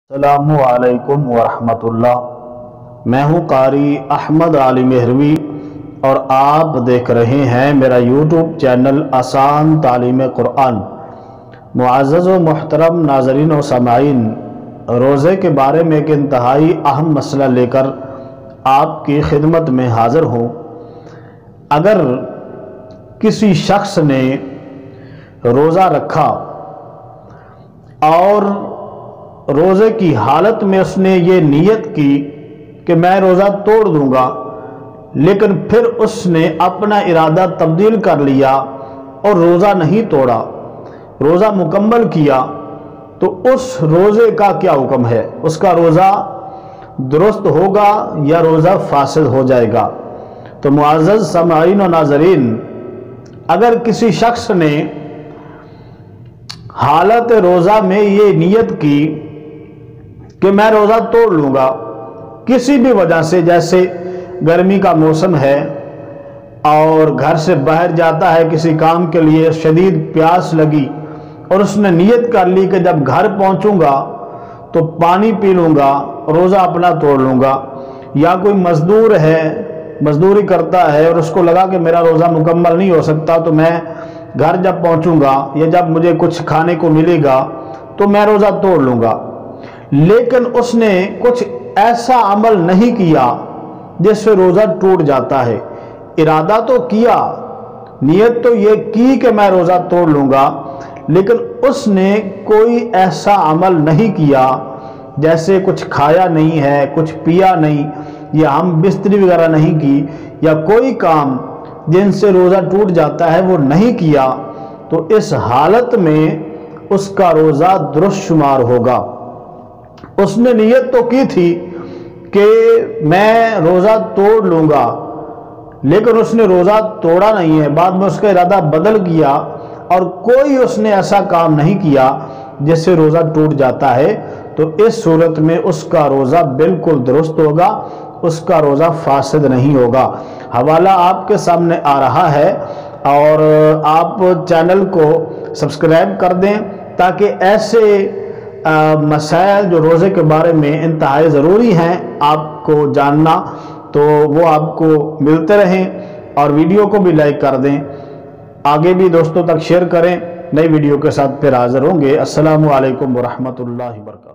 السلام علیکم ورحمۃ اللہ۔ میں ہوں قاری احمد علی مہروی اور آپ دیکھ رہے ہیں میرا یوٹیوب چینل آسان تعلیم قرآن۔ معزز و محترم ناظرین و سامعین، روزے کے بارے میں ایک انتہائی اہم مسئلہ لے کر آپ کی خدمت میں حاضر ہوں۔ اگر کسی شخص نے روزہ رکھا اور روزے کی حالت میں اس نے یہ نیت کی کہ میں روزہ توڑ دوں گا، لیکن پھر اس نے اپنا ارادہ تبدیل کر لیا اور روزہ نہیں توڑا، روزہ مکمل کیا، تو اس روزے کا کیا حکم ہے؟ اس کا روزہ درست ہوگا یا روزہ فاسد ہو جائے گا؟ تو معزز سامعین و ناظرین، اگر کسی شخص نے حالت روزہ میں یہ نیت کی کہ میں روزہ توڑ لوں گا، کسی بھی وجہ سے، جیسے گرمی کا موسم ہے اور گھر سے باہر جاتا ہے کسی کام کے لیے، شدید پیاس لگی اور اس نے نیت کر لی کہ جب گھر پہنچوں گا تو پانی پی لوں گا، روزہ اپنا توڑ لوں گا۔ یا کوئی مزدور ہے، مزدوری کرتا ہے اور اس کو لگا کہ میرا روزہ مکمل نہیں ہو سکتا، تو میں گھر جب پہنچوں گا یا جب مجھے کچھ کھانے کو ملے گا تو میں روزہ توڑ لوں گا، لیکن اس نے کچھ ایسا عمل نہیں کیا جس سے روزہ ٹوٹ جاتا ہے۔ ارادہ تو کیا، نیت تو یہ کی کہ میں روزہ توڑ لوں گا، لیکن اس نے کوئی ایسا عمل نہیں کیا، جیسے کچھ کھایا نہیں ہے، کچھ پیا نہیں، یا ہم بستری وغیرہ نہیں کی، یا کوئی کام جن سے روزہ ٹوٹ جاتا ہے وہ نہیں کیا، تو اس حالت میں اس کا روزہ درست شمار ہوگا۔ اس نے نیت تو کی تھی کہ میں روزہ توڑ لوں گا، لیکن اس نے روزہ توڑا نہیں ہے، بعد میں اس کا ارادہ بدل گیا اور کوئی اس نے ایسا کام نہیں کیا جس سے روزہ ٹوٹ جاتا ہے، تو اس صورت میں اس کا روزہ بالکل درست ہوگا، اس کا روزہ فاسد نہیں ہوگا۔ حوالہ آپ کے سامنے آ رہا ہے، اور آپ چینل کو سبسکرائب کر دیں تاکہ ایسے مسائل جو روزے کے بارے میں انتہائی ضروری ہیں آپ کو جاننا، تو وہ آپ کو ملتے رہیں، اور ویڈیو کو بھی لائک کر دیں، آگے بھی دوستوں تک شیئر کریں۔ نئی ویڈیو کے ساتھ پھر حاضر ہوں گے۔ السلام علیکم ورحمۃ اللہ وبرکاتہ۔